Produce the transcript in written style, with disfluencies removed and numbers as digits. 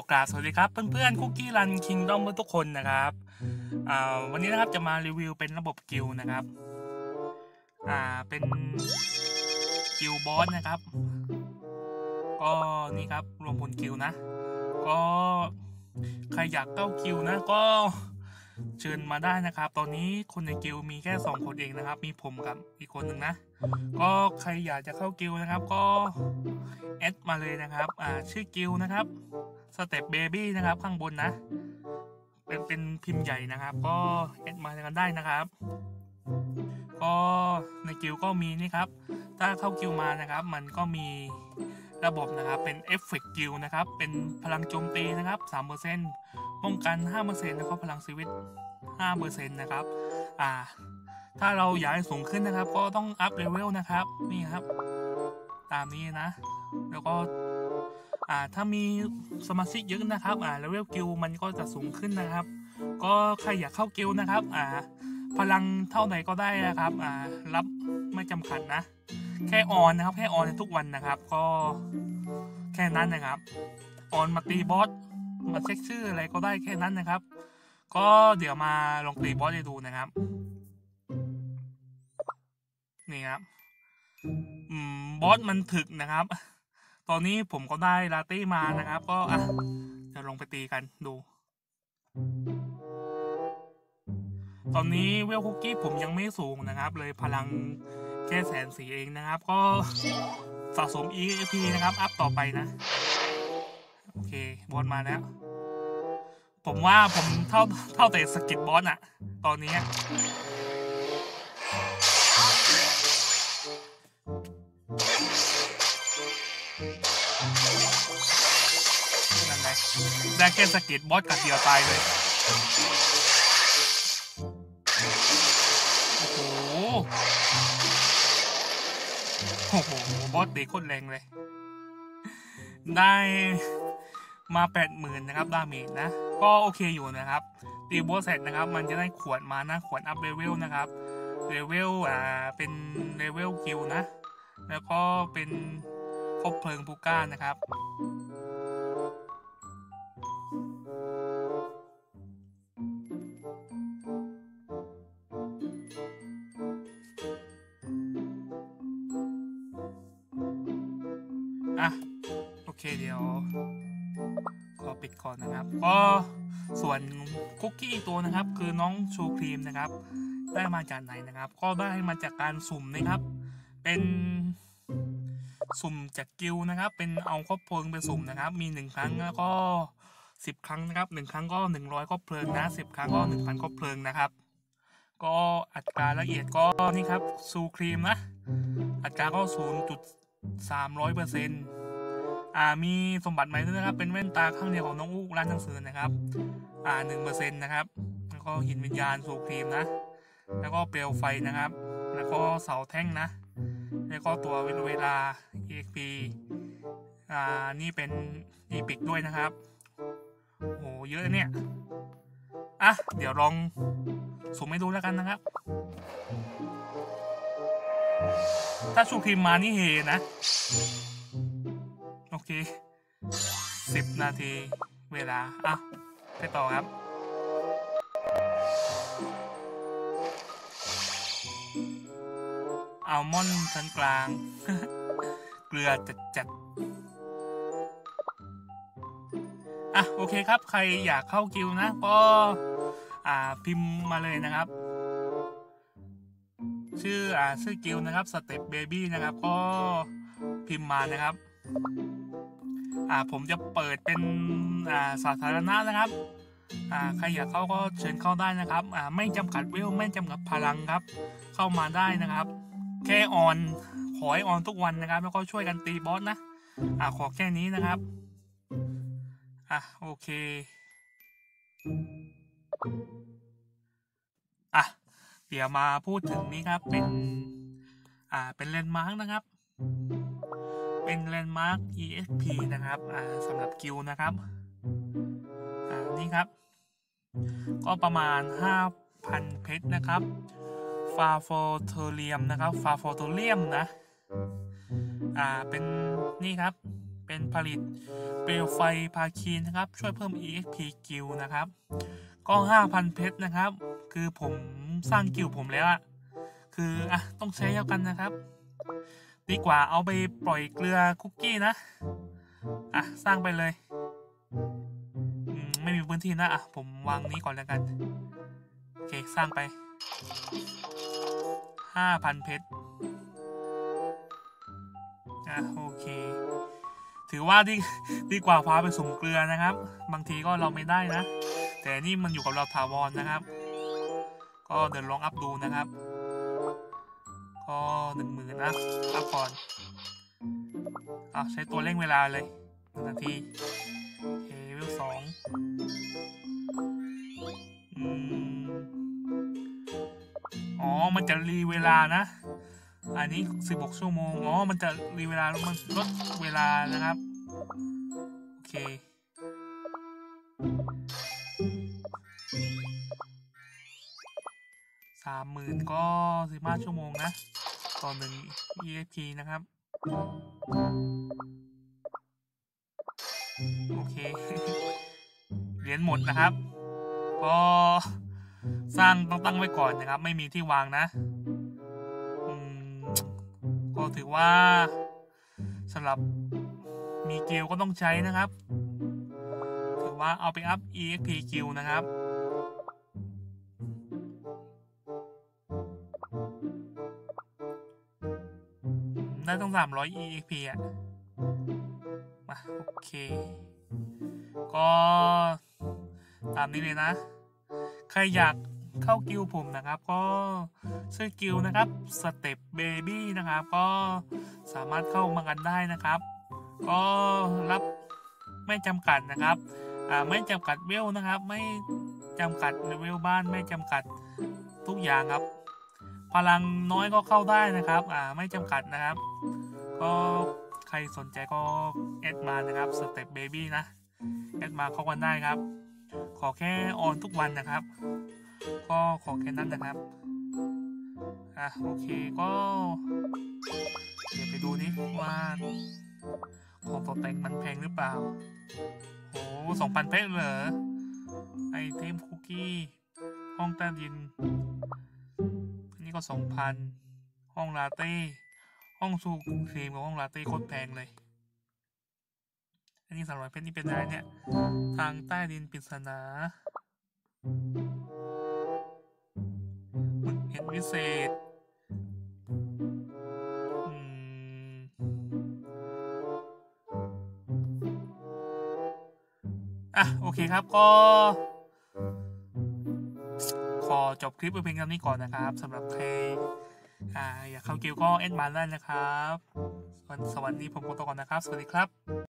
กราบสวัสดีครับเพื่อนๆคุกกี้รันคิงดอมทุกคนนะครับวันนี้นะครับจะมารีวิวเป็นระบบกิลนะครับเป็นกิลบอสนะครับก็นี่ครับรวมพลกิลนะก็ใครอยากเข้ากิลนะก็เชิญมาได้นะครับตอนนี้คนในกิลมีแค่2คนเองนะครับมีผมกับอีกคนหนึ่งนะก็ใครอยากจะเข้ากิลนะครับก็แอดมาเลยนะครับชื่อกิลนะครับสเต็ปเบบี้นะครับข้างบนนะเป็นพิมพ์ใหญ่นะครับก็แอดมากันได้นะครับก็ในกิลก็มีนี่ครับถ้าเข้ากิลมานะครับมันก็มีระบบนะครับเป็นเอฟเฟกต์กิลนะครับเป็นพลังโจมตีนะครับ 3% ป้องกัน 5% แล้วก็พลังชีวิต 5% นะครับถ้าเราอยากให้สูงขึ้นนะครับก็ต้องอัพเลเวลนะครับนี่ครับตามนี้นะแล้วก็ถ้ามีสมาชิกเยอะนะครับเลเวลกิลมันก็จะสูงขึ้นนะครับก็ใครอยากเข้ากิลนะครับพลังเท่าไหร่ก็ได้นะครับรับไม่จำกัดนะแค่ออนนะครับแค่ออนในทุกวันนะครับก็แค่นั้นนะครับออนมาตีบอสมาเช็คชื่ออะไรก็ได้แค่นั้นนะครับก็เดี๋ยวมาลองตีบอสให้ดูนะครับนี่ครับบอสมันถึกนะครับตอนนี้ผมก็ได้ลาตี้มานะครับก็จะลงไปตีกันดูตอนนี้เวลคุกกี้ผมยังไม่สูงนะครับเลยพลังแค่140,000เองนะครับก็สะสม EXP นะครับอัพต่อไปนะโอเคบอสมาแล้วผมว่าผมเท่าแต่สกิดบอสอะตอนนี้นั่นแหละได้แค่สกิดบอสกัดเดียวตายเลยโอ้โหบอสตีโคตรแรงเลยได้มา 80,000 นะครับดาเมจนะก็โอเคอยู่นะครับตีบอสเสร็จนะครับมันจะได้ขวดมานะขวดอัพเลเวลนะครับเลเวลเป็นเลเวลกิลนะแล้วก็เป็นคบเพลิงพูก้านะครับโอเคเดี๋ยวขอปิดก่อนนะครับก็ส่วนคุกกี้ตัวนะครับคือน้องชูครีมนะครับได้มาจากไหนนะครับก็ได้มาจากการสุ่มนะครับเป็นสุ่มจากกิลนะครับเป็นเอาคบเพลิงไปสุ่มนะครับมี1ครั้งแล้วก็10ครั้งนะครับ1ครั้งก็100คบเพลิงนะ10ครั้งก็ 1,000คบเพลิงนะครับก็อัตราละเอียดก็นี่ครับชูครีมนะอัตราก็ 0.300%มีสมบัติใหม่ด้วยนะครับเป็นแว่นตาข้างเดียวของน้องอูร้านหนังสือนะครับ1% นะครับแล้วก็หินวิญญาณสูครีมนะแล้วก็เปลวไฟนะครับแล้วก็เสาแท่งนะแล้วก็ตัวเวลา EXP นี่เป็นอีพิกด้วยนะครับโอ้เยอะเนี่ยเดี๋ยวลองสุ่มให้ดูแล้วกันนะครับถ้าชูครีมมานี่เฮนะโอเค10 นาทีเวลาไปต่อครับอัลมอนด์ชั้นกลาง เกลือจัดโอเคครับใครอยากเข้ากิลนะก็พิมพ์มาเลยนะครับชื่อกิลนะครับสเต็ปเบบี้นะครับก็พิมพ์มานะครับผมจะเปิดเป็นสาธารณะนะครับใครอยากเข้าก็เชิญเข้าได้นะครับไม่จำกัดเวลไม่จำกัดพลังครับเข้ามาได้นะครับแค่ออนขอให้ออนทุกวันนะครับแล้วก็ช่วยกันตีบอสนะขอแค่นี้นะครับโอเคเดี๋ยวมาพูดถึงนี้ครับเป็นแลนด์มาร์กนะครับเป็นแลนด์มาร์ก EXP นะครับสำหรับกิลนะครับนี่ครับก็ประมาณ 5,000 เพชรนะครับฟาโฟเทเรียมนะครับฟาโฟเทเรียมนะเป็นนี่ครับเปเป็นผลิตเปลวไฟพาคีนะครับช่วยเพิ่ม EXP กิลนะครับก็ 5,000 เพชรนะครับคือผมสร้างกิลผมแล้วอะคือต้องใช้เท่ากันนะครับดีกว่าเอาไปปล่อยเกลือคุกกี้นะสร้างไปเลยไม่มีพื้นที่นะผมวางนี้ก่อนแล้วกันโอเคสร้างไป 5,000 เพชรโอเคถือว่าดีกว่าพาไปสุ่มเกลือนะครับบางทีก็เราไม่ได้นะแต่นี่มันอยู่กับเราถาวรนะครับก็เดินลองอัพดูนะครับก็10,000นะอัพก่อนใช้ตัวเร่งเวลาเลย1 นาทีเวล 2มันจะรีเวลานะอันนี้16 ชั่วโมงมันจะรีเวลาแล้วมันลดเวลานะครับโอเค30,000ก็15 ชั่วโมงนะต่อ1 EXP นะครับโอเคเหรียญหมดนะครับก็สร้างต้องตั้งไว้ก่อนนะครับไม่มีที่วางนะก็ถือว่าสำหรับมีกิลก็ต้องใช้นะครับถือว่าเอาไปอัพ EXP กิลนะครับได้ต้อง300 EXP มาโอเคก็ตามนี้เลยนะใครอยากเข้ากิลผมนะครับก็ชื่อกิลนะครับสเต็ปเบบี้นะครับก็สามารถเข้ามากันได้นะครับก็รับไม่จำกัดนะครับไม่จำกัดเวลนะครับไม่จำกัดเลเวลบ้านไม่จำกัดทุกอย่างครับพลังน้อยก็เข้าได้นะครับไม่จำกัดนะครับก็ใครสนใจก็แอดมานะครับสเต็ปเบบี้นะแอดมาเข้ากันได้ครับขอแค่ออนทุกวันนะครับก็ขอแค่นั้นนะครับโอเคก็เดี๋ยวไปดูนี่ว่าของตกแต่งมันแพงหรือเปล่า2,000 เพชรเหรอไอเทมคุกกี้ห้องใต้ดินอันนี้ก็ 2,000ห้องลาเต้ห้องซูครีมกับห้องลาเต้โคตรแพงเลยอันนี้300 เพชรนี่เป็นอะไรเนี่ยทางใต้ดินปริศนาเห็นวิเศษโอเคครับก็ขอจบคลิปไปเพียงเท่านี้ก่อนนะครับสำหรับใครอยากเข้ากิลก็แอดมาได้นะครับสวัสดีผมโกโตก่อนนะครับสวัสดีครับ